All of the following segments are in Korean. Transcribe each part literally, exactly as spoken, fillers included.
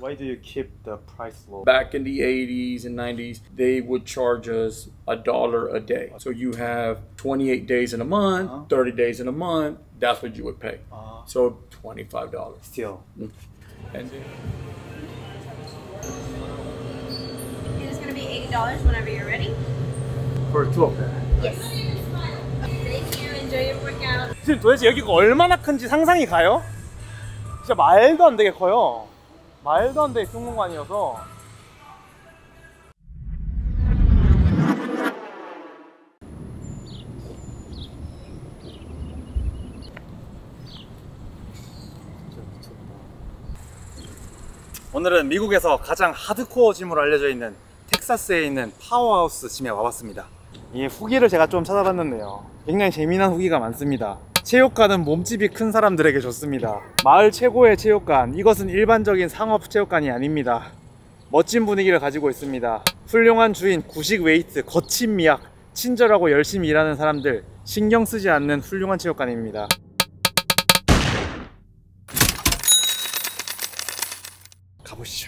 Why do you keep the price low? Back in the eighties and nineties, they would charge us a dollar a day. So you have twenty-eight days in a month, uh-huh. thirty days in a month, that's what you would pay. Uh-huh. So twenty-five dollars. Still. Mm. And then it is going to be eighty dollars whenever you're ready. For two of them? Yes. Thank you. Enjoy your workout. 지금 도대체 여기가 얼마나 큰지 상상이 가요? 진짜 말도 안 되게 커요. 말도 안 되게 큰 공간이어서. 오늘은 미국에서 가장 하드코어 짐으로 알려져 있는 텍사스에 있는 파워하우스 짐에 와봤습니다. 이 후기를 제가 좀 찾아봤는데요, 굉장히 재미난 후기가 많습니다. 체육관은 몸집이 큰 사람들에게 좋습니다. 마을 최고의 체육관, 이것은 일반적인 상업 체육관이 아닙니다. 멋진 분위기를 가지고 있습니다. 훌륭한 주인, 구식 웨이트, 거친 미학, 친절하고 열심히 일하는 사람들, 신경 쓰지 않는 훌륭한 체육관입니다. 가보시죠.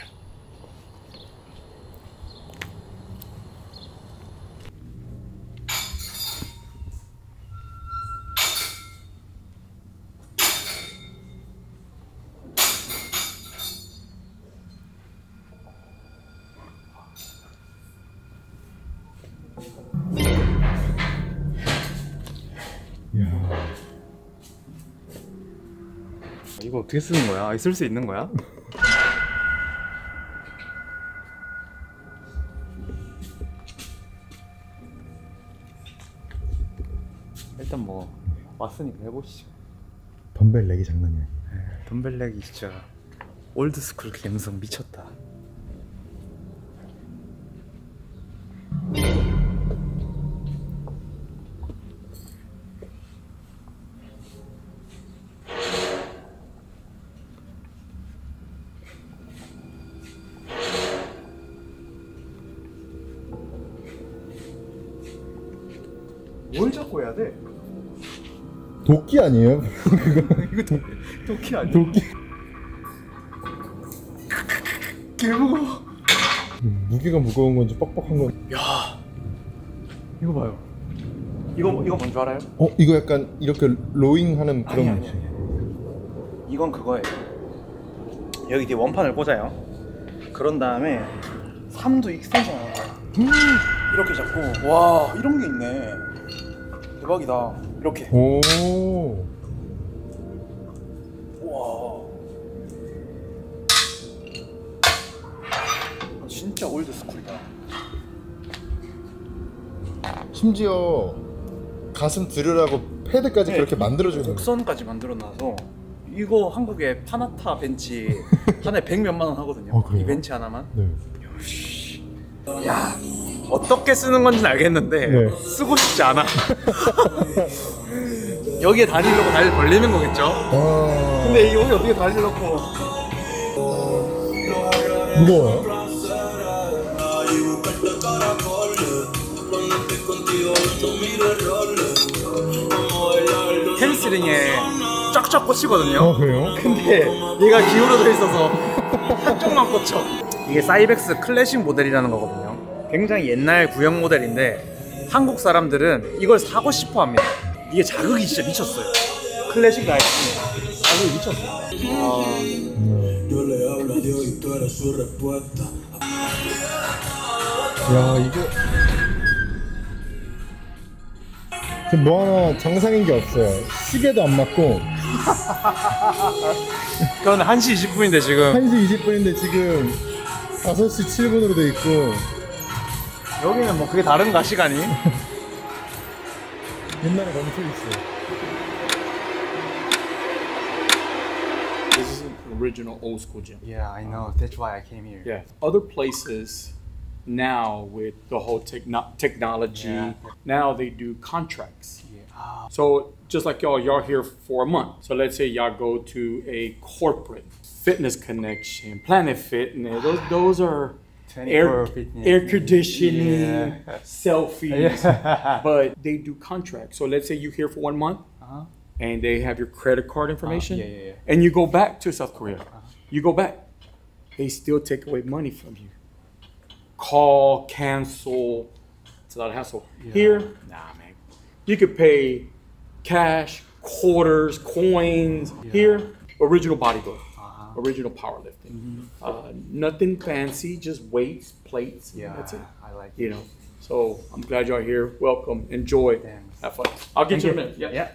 이거 어떻게 쓰는 거야? 쓸 수 있는 거야? 일단 뭐 왔으니까 해보시죠. 덤벨 렉이 장난이 아니야. 네, 덤벨 렉이 진짜 올드스쿨 감성 미쳤다. 뭘 잡고 해야 돼? 도끼 아니에요? 이거 도, 도끼 아니야? 도끼. 개무거워. 무게가 무거운 건지 뻑뻑한 건. 야, 이거 봐요. 이거 이거 뭔 줄 알아요? 어, 이거 약간 이렇게 로잉하는 그런. 아니, 아니, 아니. 이건 그거예요. 여기 뒤에 원판을 꽂아요. 그런 다음에 삼 도 익스텐션 하는 거야. 음, 이렇게 잡고. 와, 이런 게 있네. 대박이다. 이렇게. 오. 와. 진짜 올드 스쿨이다. 심지어 가슴 들으라고 패드까지 네, 그렇게 만들어주는. 곡선까지 만들어놔서 이거 한국에 파나타 벤치 하나에 백 몇만 원 하거든요. 어, 그래요? 이 벤치 하나만. 네. 야, 어떻게 쓰는 건지는 알겠는데 네. 쓰고 싶지 않아. 여기에 다리를 넣고 다리를 벌리는 거겠죠? 아. 근데 여기 어떻게 다리를 넣고. 무거워요? 햄스트링에 쫙쫙 꽂히거든요. 어, 그래요? 근데 얘가 기울어져 있어서 한쪽만 꽂혀. 이게 사이벡스 클래식 모델이라는 거거든요. 굉장히 옛날 구형 모델인데 한국 사람들은 이걸 사고 싶어 합니다. 이게 자극이 진짜 미쳤어요. 클래식 라이트 자극이 미쳤어요. 아... 야, 이게 지금 뭐 하나 정상인 게 없어요. 시계도 안 맞고. 그건 한 시 이십 분인데 지금 한 시 이십 분인데 지금 다섯 시 칠 분으로 돼 있고. 여기는 뭐 그게 다른가 시간이? 옛날에 멈춰 있어. this is an original old school gym. Yeah, I know. That's why I came here. Yeah. Other places now with the whole techno technology, Yeah. now they do contracts. Yeah. Ah. So just like y'all, y'all here for a month. So let's say y'all go to a corporate Fitness Connection, Planet Fitness. Those those are air, air conditioning, yeah. selfies, Yeah. but they do contracts. So let's say you're here for one month, Uh-huh. and they have your credit card information, Uh, yeah, yeah, yeah. and you go back to South Korea. Uh-huh. You go back. they still take away money from you. Call, cancel. It's a lot of hassle. Here, nah, man. You could pay cash, quarters, coins. Here, original bodybuilding, uh-huh. original powerlifting. Mm-hmm. uh, nothing fancy, just weights, plates. Yeah, that's it. I like it. You know. So I'm glad y'all here. Welcome. Enjoy. Thanks. Have fun. I'll get Thank you you. in a minute. Yeah. Yeah.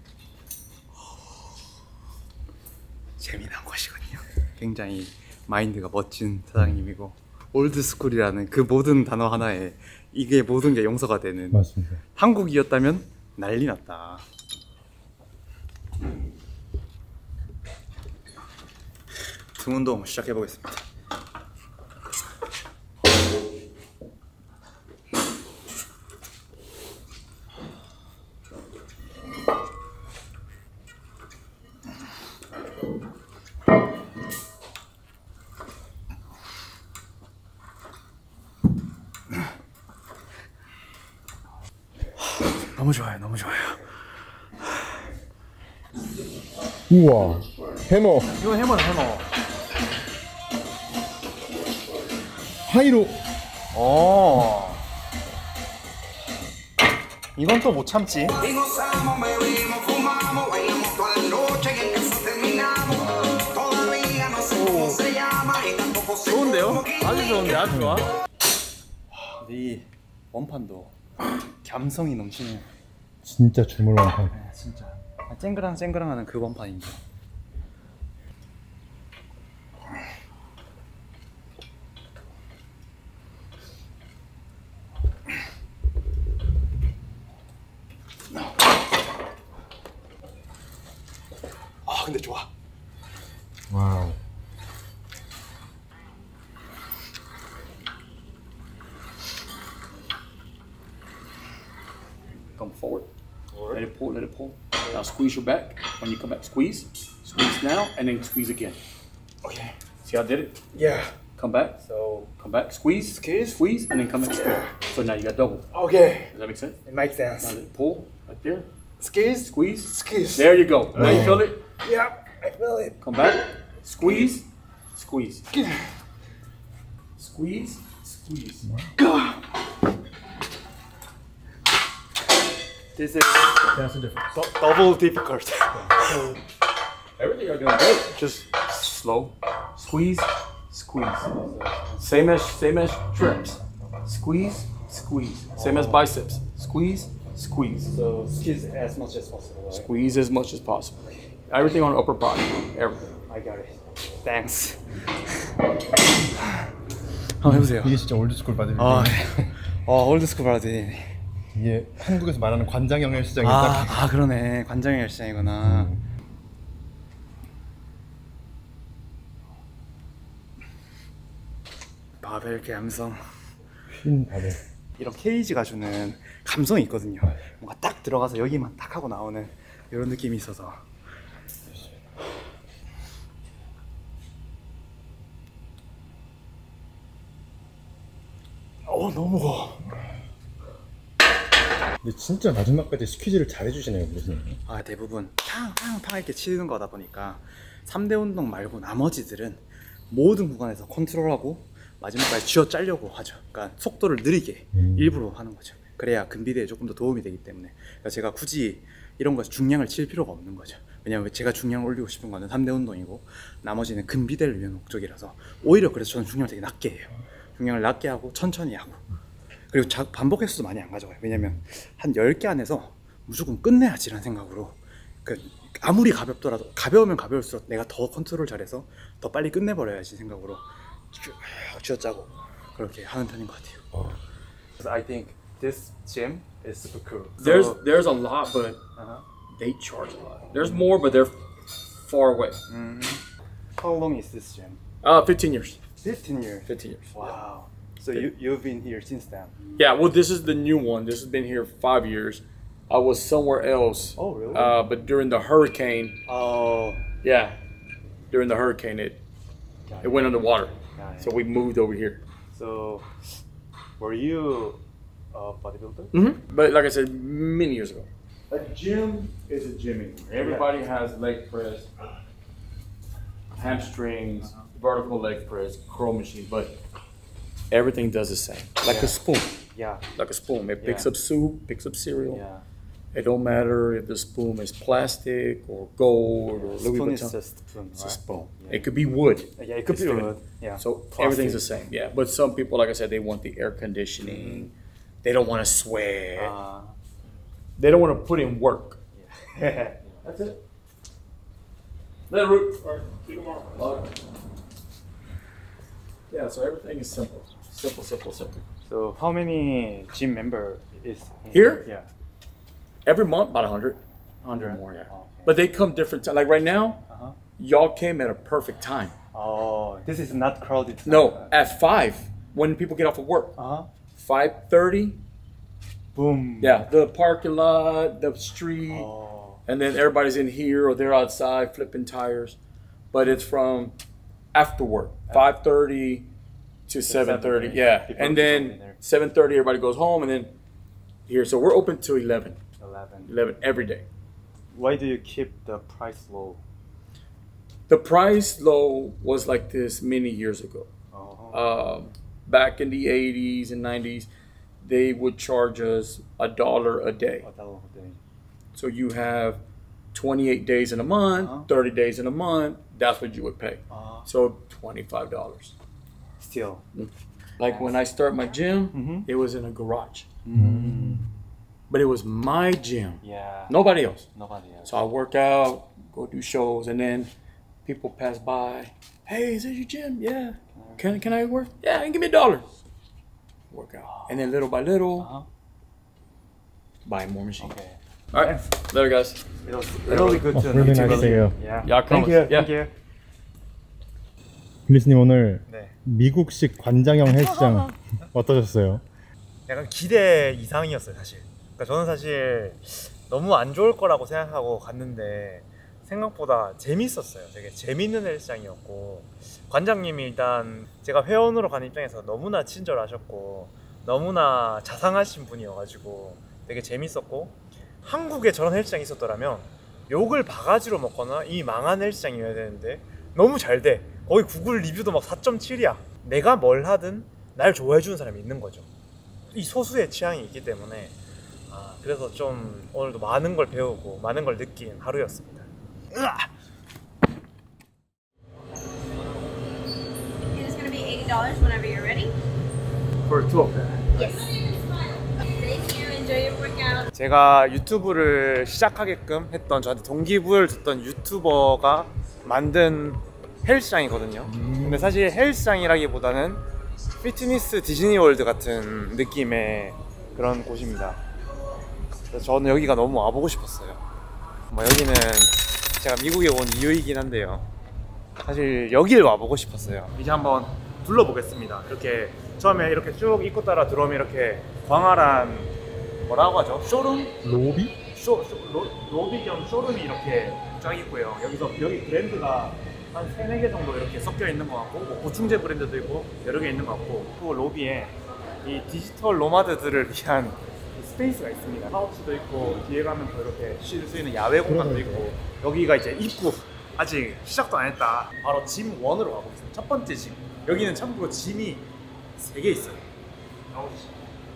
재미난 곳이군요. 굉장히 마인드가 멋진 사장님이고 올드스쿨이라는 그 모든 단어 하나에 이게 모든 게 용서가 되는. 맞습니다. 한국이었다면 난리 났다. 등 운동 시작해 보겠습니다. 너무 좋아요, 너무 좋아요. 우와, 해머. 이거 해머 해머. 하이로. 어. 이건 또 못 참지. Y gozamos, bebimos, fumamos, bailamos toda la noche y en casa terminamos. Todavía no sé cómo se llama y tampoco sé 좋은데요? cómo quita. 아주 좋은데, 아주 좋아. 근데 이 원판도 감성이 넘치네요. 진짜 주물 원판. 네, 진짜. 쨍그랑 쨍그랑하는 그 원판인데. 아 근데 좋아. 와우. Come forward. Let it pull, let it pull. Now squeeze your back. When you come back, squeeze. Squeeze now, and then squeeze again. Okay. See how I did it? Yeah. Come back. So Come back. Squeeze. Squeeze. Squeeze, and then come back. Squeeze. So now you got double. okay. Does that make sense? It makes Now sense. let it pull right there. Squeeze. Squeeze. Squeeze. There you go. Now you feel it? Yeah. I feel it. Come back. Squeeze. Squeeze. Squeeze. Squeeze. This is That's the difference. do- double difficult. Everything you're doing good. Just slow. Squeeze. Squeeze. Same as same as trips. Squeeze. Squeeze. Same as biceps. Squeeze. Squeeze. So squeeze as much as possible. Right? Squeeze as much as possible. Everything on the upper body. Everything. I got it. Thanks. 한번 해보세요. 이게 진짜 올드스쿨 바디. 아, 어 올드스쿨 바디. 이게 한국에서 말하는 관장형 헬스장이 아, 딱. 아 그러네. 관장의 헬스장이구나. 바벨 감성. 흰 바디. 이런 케이지가 주는 감성이 있거든요. 뭔가 딱 들어가서 여기만 딱 하고 나오는 이런 느낌이 있어서. 어 너무 무거워. 근데 진짜 마지막까지 스퀴즈를 잘 해주시네요, 교수님. 아 대부분 팡팡팡 이렇게 치는 거다 보니까 삼 대 운동 말고 나머지들은 모든 구간에서 컨트롤하고 마지막까지 쥐어 짜려고 하죠. 그러니까 속도를 느리게 음. 일부러 하는 거죠. 그래야 근비대에 조금 더 도움이 되기 때문에. 그러니까 제가 굳이 이런 거 중량을 칠 필요가 없는 거죠. 왜냐하면 제가 중량을 올리고 싶은 거는 삼 대 운동이고 나머지는 근비대를 위한 목적이라서 오히려 그래서 저는 중량을 되게 낮게 해요. 중량을 낮게 하고 천천히 하고 그리고 자, 반복 횟수도 많이 안 가져가요. 왜냐면 한 열 개 안에서 무조건 끝내야지라는 생각으로 그 아무리 가볍더라도 가벼우면 가벼울수록 내가 더 컨트롤 잘해서 더 빨리 끝내버려야지 생각으로 쭉 쥐어짜고 그렇게 하는 편인 것 같아요. So I think this gym is super cool. There's So, there's a lot, but uh-huh. they charge a lot. There's more, but they're far away. How long is this gym? Uh, fifteen years. fifteen years. fifteen years. Wow. So you you've been here since then? Yeah, well, this is the new one. This has been here five years. I was somewhere else. Oh, really? Uh, but during the hurricane, Oh. yeah, during the hurricane, it it went underwater. Got it. So we moved over here. So were you a bodybuilder? Mm-hmm. But like I said, many years ago. A gym is a gym. Everybody has leg press, hamstrings, vertical leg press, curl machine, but everything does the same. Like a spoon. Yeah. Like a spoon. It picks Yeah. up soup, picks up cereal. Yeah. It don't matter if the spoon is plastic or gold or Louis Spoon Vuitton. is just spoon, It's a right? spoon. Yeah. It could be wood. Yeah, it could It's be gonna- wood. Yeah. So Plastic. everything's the same. Yeah. But some people, like I said, they want the air conditioning. They don't want to sweat. Uh, They don't want to put in work. yeah. That's it. Let it root. All right. See you tomorrow. Yeah, so everything is simple. Simple, simple, simple. So how many gym member is Here? Yeah. Every month, about one hundred. one hundred More, yeah. Oh, okay. But they come different times. Like right now, Uh-huh. y'all came at a perfect time. Oh, this is not crowded. No, at five, when people get off of work. Uh-huh. five thirty, Boom. yeah, the parking lot, the street, Oh. and then everybody's in here or they're outside flipping tires. But it's from after work, five thirty to seven thirty, seven, yeah. people And keep then going there. seven thirty, everybody goes home, and then here. So we're open till eleven, eleven. eleven every day. Why do you keep the price low? The price low was like this many years ago. Oh. Um, back in the eighties and nineties, they would charge us a dollar a day. What else they- So you have twenty-eight days in a month, Uh-huh. thirty days in a month. That's what you would pay. Uh, So twenty-five dollars. still. Like when I start my gym, Mhm. it was in a garage, Mm. but it was my gym, Yeah. nobody else. Nobody else. So I work out, go do shows, and then people pass by. Hey, is this your gym? Yeah. Can can I work? Yeah, and give me a dollar. Work out, and then little by little, Uh-huh. buy more machines. Okay. All right, later, guys. It was really good to really meet you. nice to you. Yeah. Yeah, come Thank on. you. Yeah. Thank you. 빌리스님 오늘 네. 미국식 관장형 헬스장 어떠셨어요? 약간 기대 이상이었어요, 사실. 그러니까 저는 사실 너무 안 좋을 거라고 생각하고 갔는데 생각보다 재밌었어요. 되게 재밌는 헬스장이었고 관장님이 일단 제가 회원으로 가는 입장에서 너무나 친절하셨고 너무나 자상하신 분이어가지고 되게 재밌었고 한국에 저런 헬스장이 있었더라면 욕을 바가지로 먹거나 이 망한 헬스장이어야 되는데 너무 잘 돼. 거기 구글 리뷰도 막 사 점 칠이야. 내가 뭘 하든 날 좋아해주는 사람이 있는 거죠. 이 소수의 취향이 있기 때문에 아, 그래서 좀 오늘도 많은 걸 배우고 많은 걸 느낀 하루였습니다. 으아! It is going to be eighty dollars whenever you're ready. For two of them. Yes. Thank you. Enjoy your workout. 제가 유튜브를 시작하게끔 했던 저한테 동기부여를 줬던 유튜버가 만든 헬스장이거든요. 근데 사실 헬스장이라기보다는 피트니스 디즈니월드 같은 느낌의 그런 곳입니다. 그래서 저는 여기가 너무 와보고 싶었어요. 뭐 여기는 제가 미국에 온 이유이긴 한데요. 사실 여길 와보고 싶었어요. 이제 한번 둘러보겠습니다. 이렇게 처음에 이렇게 쭉 입구 따라 들어오면 이렇게 광활한 뭐라고 하죠? 쇼룸? 로비? 쇼, 쇼, 로, 로비 겸 쇼룸이 이렇게 쫙 있고요. 여기서 여기 브랜드가 한 세네 개 정도 이렇게 섞여 있는 것 같고 뭐 보충제 브랜드도 있고 여러 개 있는 것 같고 그 로비에 이 디지털 노마드들을 위한 스페이스가 있습니다. 하우스도 있고 뒤에 가면 또 이렇게 쉴 수 있는 야외 공간도 있고 여기가 이제 입구 아직 시작도 안 했다. 바로 짐 원으로 가보겠습니다. 첫 번째 짐. 여기는 참고로 짐이 세 개 있어요. 나오시죠.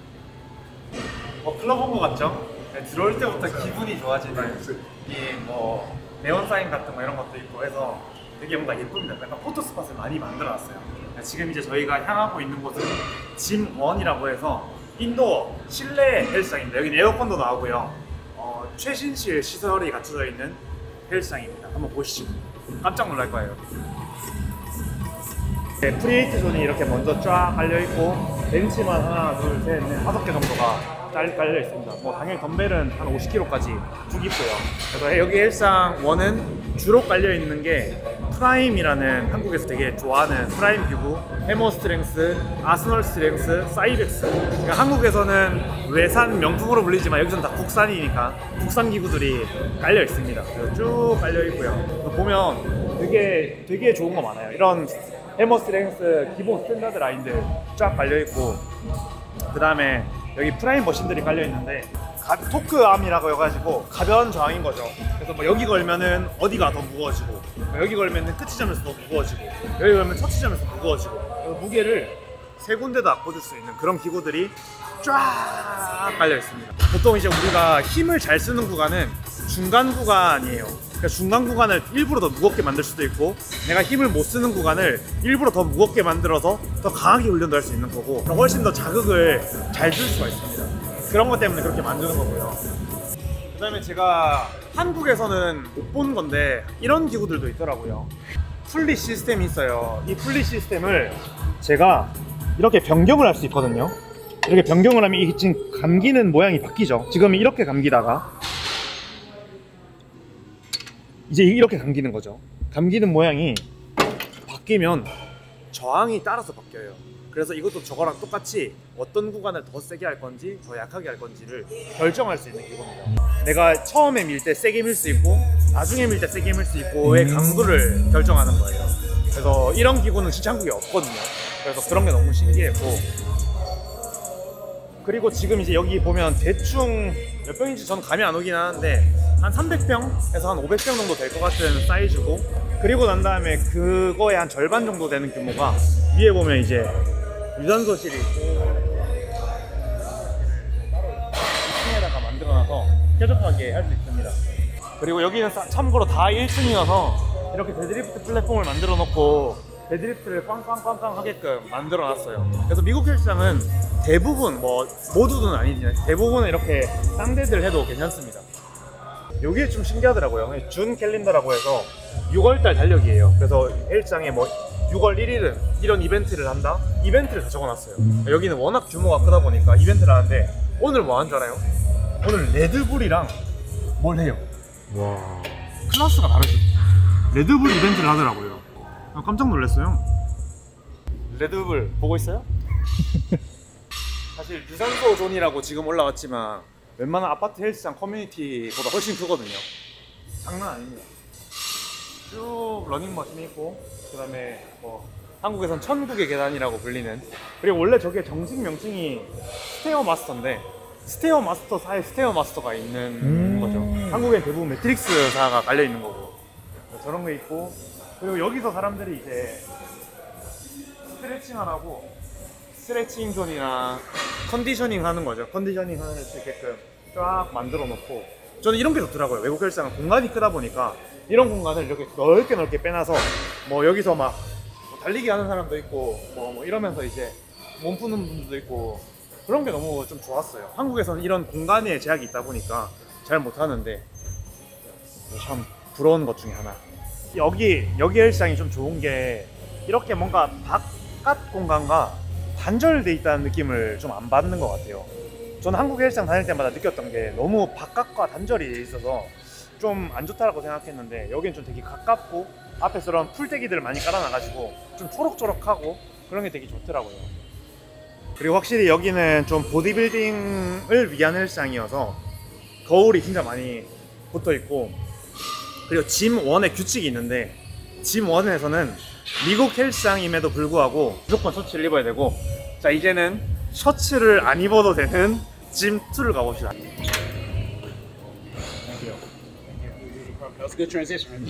어, 클럽 온 것 같죠? 네, 들어올 때부터 기분이 좋아지는 이뭐 네온 사인 같은 거 이런 것도 있고 해서 되게 뭔가 예쁩니다. 약간 포토 스팟을 많이 만들어놨어요. 지금 이제 저희가 향하고 있는 곳은 짐 원이라고 해서 인도어 실내 헬스장입니다. 여기는 에어컨도 나오고요. 어, 최신식 시설이 갖춰져 있는 헬스장입니다. 한번 보시죠. 깜짝 놀랄 거예요. 네, 프리웨이트 존이 이렇게 먼저 쫙 깔려있고 벤치만 하나, 둘, 셋, 넷, 다섯 개 정도가 잘 깔려 있습니다. 뭐 당연히 덤벨은 한 오십 킬로그램까지 쭉 있고요. 그래서 여기 헬스장 원은 주로 깔려 있는 게 프라임이라는 한국에서 되게 좋아하는 프라임 뷰브, 해머 스트렝스, 아스널 스트렝스, 사이벡스. 그러니까 한국에서는 외산 명품으로 불리지만 여기서는 다 국산이니까 국산 기구들이 깔려 있습니다. 그래서 쭉 깔려 있고요. 보면 되게 되게 좋은 거 많아요. 이런 해머 스트렝스 기본 스탠다드 라인들 쫙 깔려 있고 그 다음에 여기 프라임 머신들이 깔려 있는데 가, 토크암이라고 해가지고 가벼운 저항인 거죠. 그래서 뭐 여기 걸면은 어디가 더 무거워지고, 뭐 여기 걸면은 끝 지점에서 더 무거워지고, 여기 걸면 첫 지점에서 무거워지고, 무게를 세 군데다 꽂을 수 있는 그런 기구들이 쫙 깔려 있습니다. 보통 이제 우리가 힘을 잘 쓰는 구간은 중간 구간이에요. 그러니까 중간 구간을 일부러 더 무겁게 만들 수도 있고, 내가 힘을 못 쓰는 구간을 일부러 더 무겁게 만들어서 더 강하게 훈련도 할 수 있는 거고, 훨씬 더 자극을 잘 줄 수가 있습니다. 그런 것 때문에 그렇게 만드는 거고요. 그 다음에 제가 한국에서는 못 본 건데 이런 기구들도 있더라고요. 풀리 시스템이 있어요. 이 풀리 시스템을 제가 이렇게 변경을 할 수 있거든요. 이렇게 변경을 하면 이게 지금 감기는 모양이 바뀌죠. 지금 이렇게 감기다가 이제 이렇게 감기는 거죠. 감기는 모양이 바뀌면 저항이 따라서 바뀌어요. 그래서 이것도 저거랑 똑같이 어떤 구간을 더 세게 할 건지 더 약하게 할 건지를 결정할 수 있는 기구입니다. 내가 처음에 밀 때 세게 밀 수 있고 나중에 밀 때 세게 밀 수 있고의 강도를 결정하는 거예요. 그래서 이런 기구는 진짜 한국에 없거든요. 그래서 그런 게 너무 신기했고, 그리고 지금 이제 여기 보면 대충 몇 병인지 저는 감이 안 오긴 하는데 한 삼백 병에서 한 오백 병 정도 될 것 같은 사이즈고, 그리고 난 다음에 그거의 한 절반 정도 되는 규모가 위에 보면 이제 유산소실이 있고 이 층에다가 만들어놔서 쾌적하게 할 수 있습니다. 그리고 여기는 참고로 다 일 층이어서 이렇게 데드리프트 플랫폼을 만들어 놓고 데드리프트를 꽝꽝꽝꽝 하게끔 만들어 놨어요. 그래서 미국 헬스장은 대부분, 뭐 모두는 아니지만 대부분은 이렇게 쌍대들 해도 괜찮습니다. 요게 좀 신기하더라고요. 준 캘린더라고 해서 유월달 달력이에요. 그래서 헬스장에 뭐 유월 일일은 이런 이벤트를 한다? 이벤트를 다 적어놨어요. 음. 여기는 워낙 규모가 크다 보니까 이벤트를 하는데 오늘 뭐 한 줄 알아요? 오늘 레드불이랑 뭘 해요? 와. 클래스가 다르죠. 레드불 이벤트를 하더라고요. 깜짝 놀랐어요. 레드불 보고 있어요? 사실 유산소 존이라고 지금 올라왔지만 웬만한 아파트 헬스장 커뮤니티보다 훨씬 크거든요. 장난 아닙니다. 쭉 러닝머신이 있고, 그 다음에 뭐 한국에선 천국의 계단이라고 불리는, 그리고 원래 저게 정식 명칭이 스테어 마스터인데 스테어 마스터사에 스테어 마스터가 있는 음 거죠. 한국엔 대부분 매트릭스사가 깔려 있는 거고, 저런 게 있고, 그리고 여기서 사람들이 이제 스트레칭 하라고 스트레칭 존이나 컨디셔닝 하는 거죠. 컨디셔닝 하는 수 있게끔 쫙 만들어 놓고, 저는 이런 게 좋더라고요. 외국 헬스장은 공간이 크다 보니까 이런 공간을 이렇게 넓게 넓게 빼놔서 뭐 여기서 막 달리기 하는 사람도 있고 뭐, 뭐 이러면서 이제 몸 푸는 분들도 있고, 그런 게 너무 좀 좋았어요. 한국에서는 이런 공간에 제약이 있다 보니까 잘 못하는데 참 부러운 것 중에 하나. 여기 여기 헬스장이 좀 좋은 게 이렇게 뭔가 바깥 공간과 단절돼 있다는 느낌을 좀 안 받는 것 같아요. 저는 한국 헬스장 다닐 때마다 느꼈던 게 너무 바깥과 단절이 있어서 좀 안 좋다고 생각했는데, 여기는 좀 되게 가깝고 앞에 그런 풀떼기들을 많이 깔아놔가지고 좀 초록초록하고 그런 게 되게 좋더라고요. 그리고 확실히 여기는 좀 보디빌딩을 위한 헬스장이어서 거울이 진짜 많이 붙어있고, 그리고 짐원의 규칙이 있는데 짐원에서는 미국 헬스장임에도 불구하고 무조건 셔츠를 입어야 되고, 자 이제는 셔츠를 안 입어도 되는 짐투를 가봅시다. That's a good transition.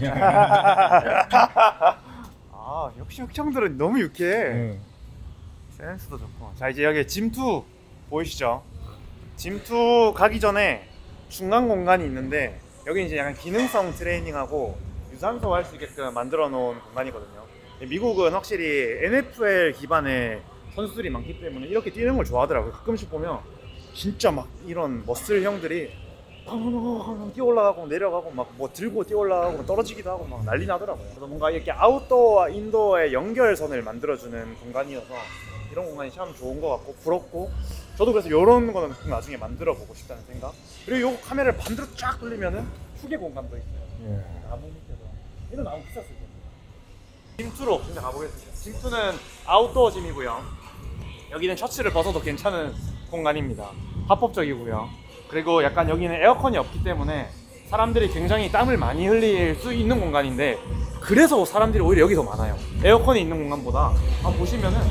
아 역시 흑청들은 너무 유쾌해. 응. 센스도 좋고. 자 이제 여기 짐투 보이시죠? 짐투 가기 전에 중간 공간이 있는데, 여기 이제 약간 기능성 트레이닝하고 유산소 할 수 있게끔 만들어 놓은 공간이거든요. 미국은 확실히 엔에프엘 기반의 선수들이 많기 때문에 이렇게 뛰는 걸 좋아하더라고요. 가끔씩 보면 진짜 막 이런 머슬 형들이 뛰어 올라가고 내려가고 막 뭐 들고 뛰어 올라가고 떨어지기도 하고 막 난리 나더라고요. 그래서 뭔가 이렇게 아웃도어와 인도어의 연결선을 만들어주는 공간이어서 이런 공간이 참 좋은 것 같고 부럽고, 저도 그래서 이런 거는 나중에 만들어 보고 싶다는 생각. 그리고 이 카메라를 반대로 쫙 돌리면은 휴게 공간도 있어요. 예. 나무 밑에서. 이런 나무 비쌌을 텐데. 짐투로 진짜 가보겠습니다. 짐투는 아웃도어 짐이고요. 여기는 셔츠를 벗어도 괜찮은 공간입니다. 합법적이고요. 그리고 약간 여기는 에어컨이 없기 때문에 사람들이 굉장히 땀을 많이 흘릴 수 있는 공간인데, 그래서 사람들이 오히려 여기 더 많아요. 에어컨이 있는 공간보다. 한번 보시면은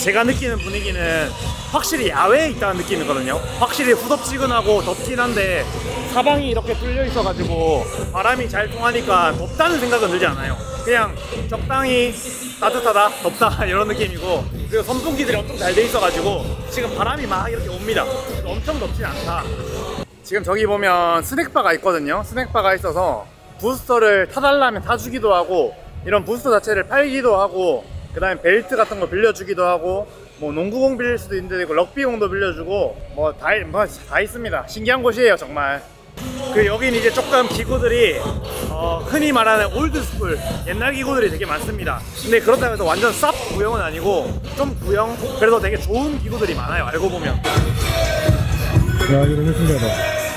제가 느끼는 분위기는 확실히 야외에 있다는 느낌이거든요. 확실히 후덥지근하고 덥긴 한데 사방이 이렇게 뚫려 있어가지고 바람이 잘 통하니까 덥다는 생각은 들지 않아요. 그냥 적당히 따뜻하다, 덥다 이런 느낌이고, 그리고 선풍기들이 엄청 잘 돼 있어가지고 지금 바람이 막 이렇게 옵니다. 엄청 덥진 않다. 지금 저기 보면 스낵바가 있거든요. 스낵바가 있어서 부스터를 타달라면 타주기도 하고, 이런 부스터 자체를 팔기도 하고, 그 다음에 벨트 같은 거 빌려주기도 하고, 뭐 농구공 빌릴 수도 있는데 럭비공도 빌려주고, 뭐 다 뭐 다 있습니다. 신기한 곳이에요 정말. 그 여긴 이제 조금 기구들이 어, 흔히 말하는 올드스쿨 옛날 기구들이 되게 많습니다. 근데 그렇다고 해서 완전 쌉 구형은 아니고 좀 구형, 그래도 되게 좋은 기구들이 많아요 알고 보면. 야, 이거 너무 신기하다.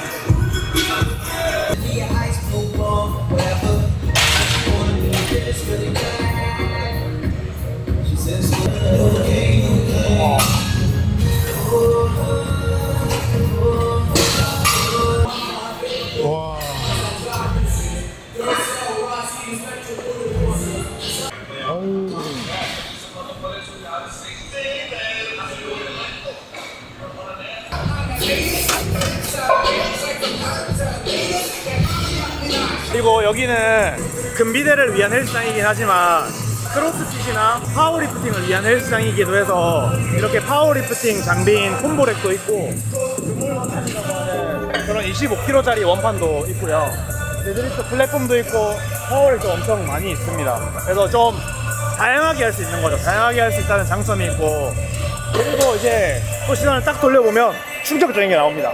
와. 아우. 그리고 여기는 금비대를 위한 헬스장이긴 하지만 크로스핏이나 파워리프팅을 위한 헬스장이기도 해서 이렇게 파워리프팅 장비인 콤보렉도 있고, 그런 이십오 킬로그램짜리 원판도 있고요. 데드리프트 플랫폼도 있고 파워렉도 엄청 많이 있습니다. 그래서 좀 다양하게 할 수 있는 거죠. 다양하게 할 수 있다는 장점이 있고, 그리고 이제 또 시선을 딱 돌려보면 충격적인 게 나옵니다.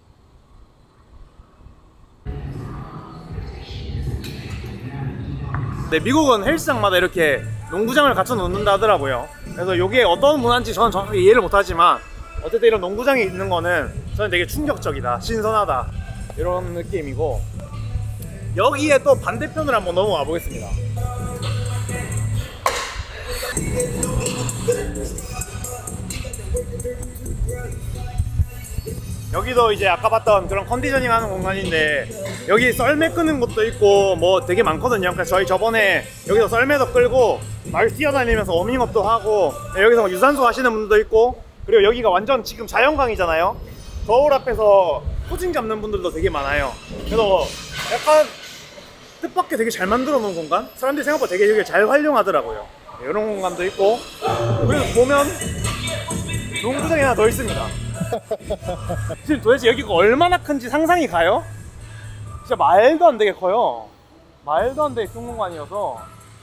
네, 미국은 헬스장마다 이렇게 농구장을 갖춰 놓는다 하더라고요. 그래서 이게 어떤 문화인지 저는 정확하게 이해를 못하지만 어쨌든 이런 농구장이 있는 거는 저는 되게 충격적이다, 신선하다 이런 느낌이고, 여기에 또 반대편으로 한번 넘어가 보겠습니다. 여기도 이제 아까 봤던 그런 컨디셔닝 하는 공간인데, 여기 썰매 끄는 것도 있고 뭐 되게 많거든요. 그래서 저희 저번에 여기서 썰매도 끌고 말 뛰어다니면서 워밍업도 하고, 여기서 유산소 하시는 분들도 있고, 그리고 여기가 완전 지금 자연강이잖아요. 거울 앞에서 포징 잡는 분들도 되게 많아요. 그래서 약간 뜻밖의 되게 잘 만들어 놓은 공간? 사람들이 생각보다 되게 여기 잘 활용하더라고요. 이런 공간도 있고, 그리고 보면 농구장이 하나 더 있습니다. 지금 도대체 여기가 얼마나 큰지 상상이 가요? 진짜 말도 안 되게 커요. 말도 안 되게 큰 공간이어서.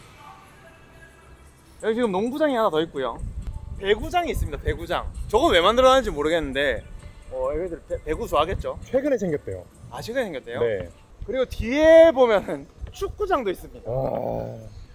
여기 지금 농구장이 하나 더 있고요. 배구장이 있습니다. 배구장. 저건 왜 만들어놨는지 모르겠는데 어, 여기들 배, 배구 좋아하겠죠? 최근에 생겼대요. 아, 최근에 생겼대요? 네. 그리고 뒤에 보면은 축구장도 있습니다. 와.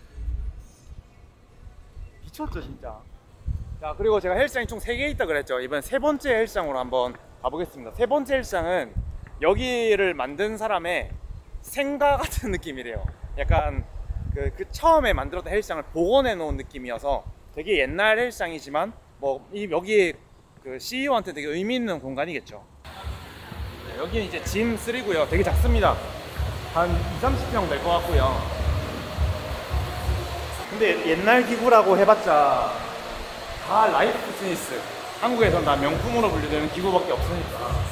미쳤죠 진짜. 자, 그리고 제가 헬스장이 총 세 개 있다 그랬죠. 이번 세 번째 헬스장으로 한번 가보겠습니다. 세 번째 헬스장은 여기를 만든 사람의 생가 같은 느낌이래요. 약간 그, 그 처음에 만들었던 헬스장을 복원해 놓은 느낌이어서 되게 옛날 헬스장이지만 뭐 이 여기 그 씨이오한테 되게 의미 있는 공간이겠죠. 네, 여기는 이제 짐 쓰리고요. 되게 작습니다. 한 이삼십 평 될 것 같고요. 근데 옛날 기구라고 해봤자 다 라이프 피트니스, 한국에선 다 명품으로 분류되는 기구밖에 없으니까.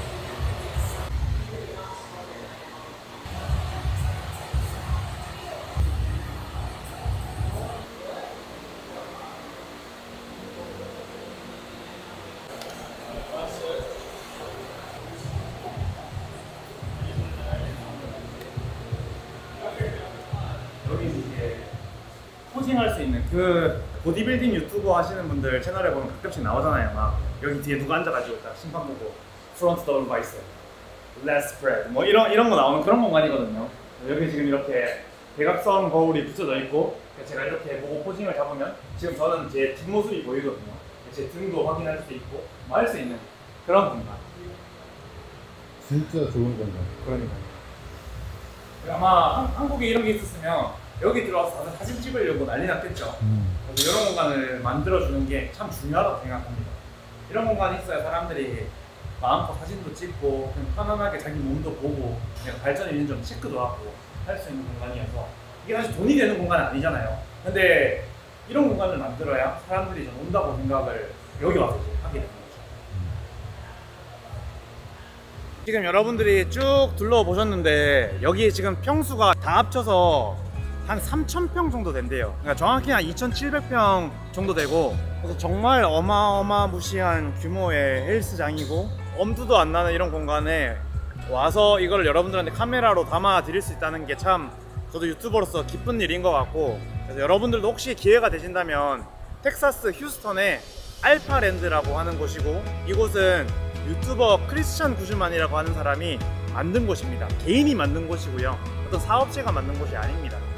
여기 이제 포징할 수 있는 그 보디빌딩 유튜버 하시는 분들 채널에 보면 가끔씩 나오잖아요. 막 여기 뒤에 누가 앉아가지고 딱 심판 보고 프론트 더블 바이셉, 렛 스프레드 뭐 이런 이런 거 나오는 그런 공간이거든요. 여기 지금 이렇게 대각선 거울이 붙여져 있고, 제가 이렇게 보고 포징을 잡으면 지금 저는 제 뒷모습이 보이거든요. 제 등도 확인할 수 있고 뭐 할 수 있는 그런 공간. 진짜 좋은 공간. 그러니까 아마 한, 한국에 이런 게 있었으면 여기 들어와서 다들 사진 찍으려고 난리 났겠죠. 음. 그래서 이런 공간을 만들어주는 게 참 중요하다고 생각합니다. 이런 공간이 있어야 사람들이 마음껏 사진도 찍고 그냥 편안하게 자기 몸도 보고 그냥 발전이 있는지 좀 체크도 하고 할 수 있는 공간이어서, 이게 사실 돈이 되는 공간은 아니잖아요. 근데 이런 공간을 만들어야 사람들이 좀 온다고 생각을 여기 와서 좀 하게 되는 거죠. 지금 여러분들이 쭉 둘러보셨는데 여기 지금 평수가 다 합쳐서 한 삼천 평 정도 된대요. 그러니까 정확히 한 이천칠백 평 정도 되고, 그래서 정말 어마어마무시한 규모의 헬스장이고 엄두도 안 나는 이런 공간에 와서 이걸 여러분들한테 카메라로 담아 드릴 수 있다는 게 참 저도 유튜버로서 기쁜 일인 것 같고, 그래서 여러분들도 혹시 기회가 되신다면 텍사스 휴스턴에 알파랜드라고 하는 곳이고, 이곳은 유튜버 크리스찬 구즈만이라고 하는 사람이 만든 곳입니다. 개인이 만든 곳이고요. 어떤 사업체가 만든 곳이 아닙니다.